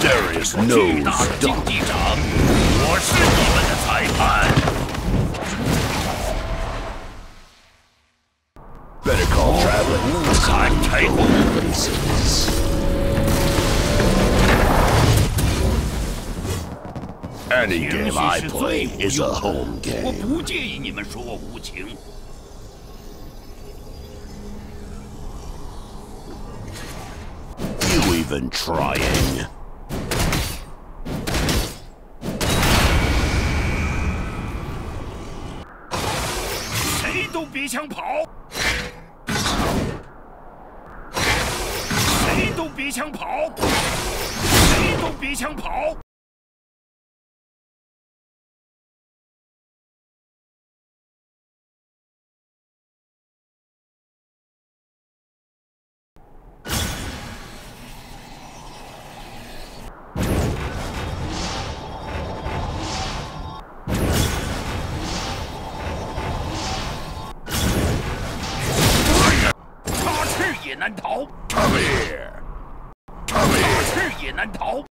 Darius knows 竞技场，我是你们的裁判。 Better call traveling. 看台风。 Any game I play is a home 我 game. 不介意你们说我无情。 You even trying? 谁都别想跑！谁都别想跑！谁都别想跑！ 也难逃。Come here， 也难逃。